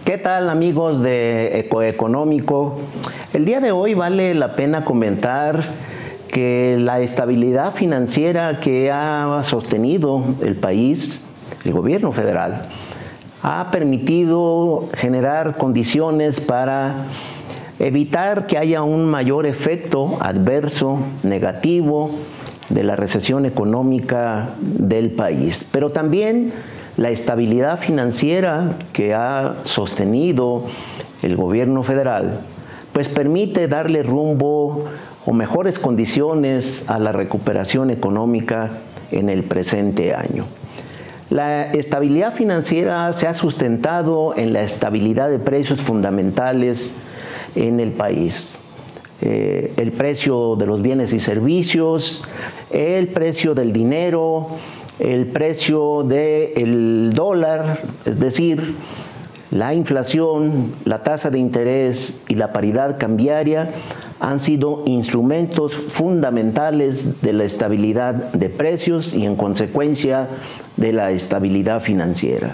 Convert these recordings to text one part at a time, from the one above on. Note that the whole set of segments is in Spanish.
¿Qué tal, amigos de Ecoeconómico? El día de hoy vale la pena comentar que la estabilidad financiera que ha sostenido el país, el gobierno federal, ha permitido generar condiciones para evitar que haya un mayor efecto adverso, negativo, de la recesión económica del país. Pero también la estabilidad financiera que ha sostenido el gobierno federal, pues permite darle rumbo o mejores condiciones a la recuperación económica en el presente año. La estabilidad financiera se ha sustentado en la estabilidad de precios fundamentales en el país. El precio de los bienes y servicios, el precio del dinero, el precio del dólar, es decir, la inflación, la tasa de interés y la paridad cambiaria han sido instrumentos fundamentales de la estabilidad de precios y, en consecuencia, de la estabilidad financiera.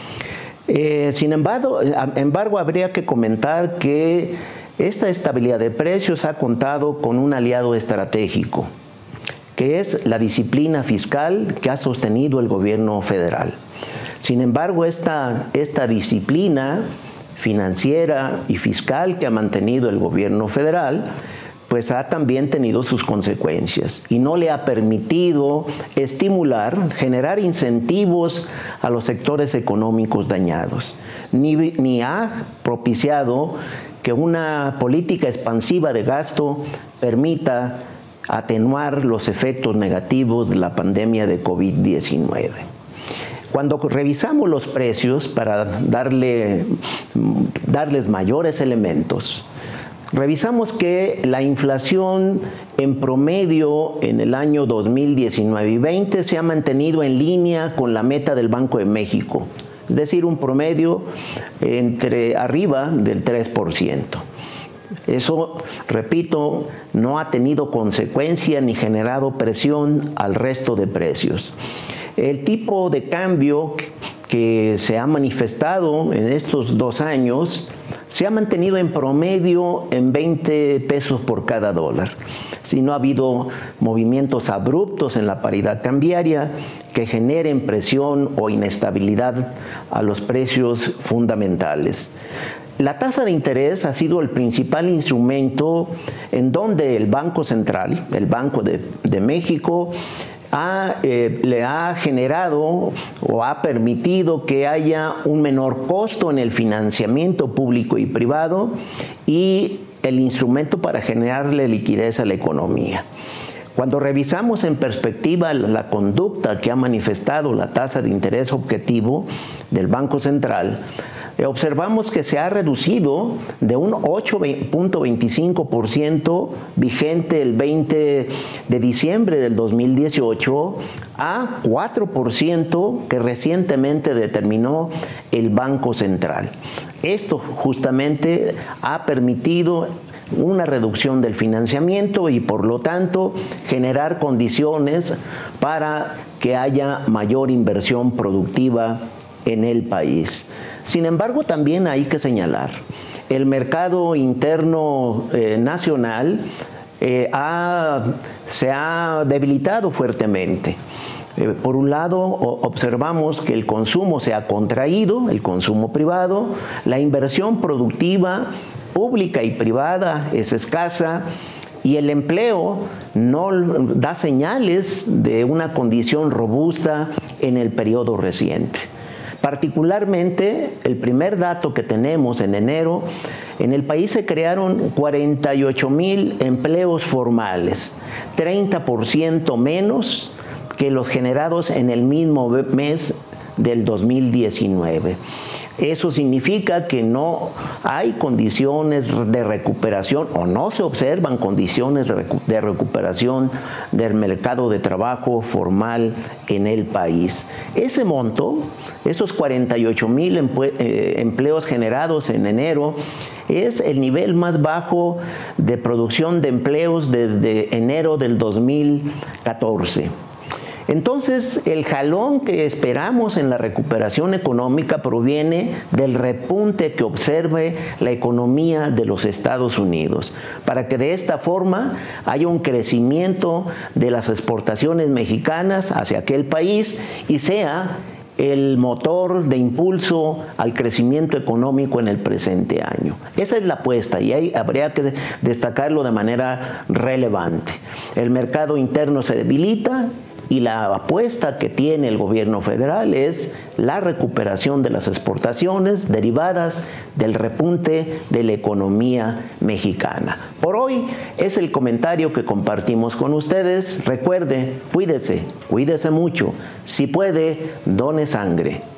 Sin embargo, habría que comentar que esta estabilidad de precios ha contado con un aliado estratégico, que es la disciplina fiscal que ha sostenido el gobierno federal. Sin embargo, esta disciplina financiera y fiscal que ha mantenido el gobierno federal, pues ha también tenido sus consecuencias y no le ha permitido estimular, generar incentivos a los sectores económicos dañados, ni ha propiciado que una política expansiva de gasto permita atenuar los efectos negativos de la pandemia de COVID-19. Cuando revisamos los precios para darles mayores elementos, revisamos que la inflación en promedio en el año 2019 y 20 se ha mantenido en línea con la meta del Banco de México, es decir, un promedio arriba del 3%. Eso, repito, no ha tenido consecuencia ni generado presión al resto de precios. El tipo de cambio que se ha manifestado en estos 2 años se ha mantenido en promedio en 20 pesos por cada dólar. Si no ha habido movimientos abruptos en la paridad cambiaria que generen presión o inestabilidad a los precios fundamentales. La tasa de interés ha sido el principal instrumento en donde el Banco Central, el Banco de México, le ha generado o ha permitido que haya un menor costo en el financiamiento público y privado y el instrumento para generarle liquidez a la economía. Cuando revisamos en perspectiva la conducta que ha manifestado la tasa de interés objetivo del Banco Central, observamos que se ha reducido de un 8.25% vigente el 20 de diciembre del 2018 a 4% que recientemente determinó el Banco Central. Esto justamente ha permitido una reducción del financiamiento y, por lo tanto, generar condiciones para que haya mayor inversión productiva en el país. Sin embargo, también hay que señalar, el mercado interno nacional se ha debilitado fuertemente. Por un lado, observamos que el consumo se ha contraído, el consumo privado, la inversión productiva pública y privada es escasa y el empleo no da señales de una condición robusta en el periodo reciente. Particularmente, el primer dato que tenemos en enero, en el país se crearon 48,000 empleos formales, 30% menos que los generados en el mismo mes del 2019. Eso significa que no hay condiciones de recuperación o no se observan condiciones de recuperación del mercado de trabajo formal en el país. Ese monto, esos 48,000 empleos generados en enero, es el nivel más bajo de producción de empleos desde enero del 2014. Entonces, el jalón que esperamos en la recuperación económica proviene del repunte que observe la economía de los Estados Unidos, para que de esta forma haya un crecimiento de las exportaciones mexicanas hacia aquel país y sea el motor de impulso al crecimiento económico en el presente año. Esa es la apuesta y ahí habría que destacarlo de manera relevante. El mercado interno se debilita y la apuesta que tiene el gobierno federal es la recuperación de las exportaciones derivadas del repunte de la economía mexicana. Por hoy es el comentario que compartimos con ustedes. Recuerde, cuídese mucho. Si puede, done sangre.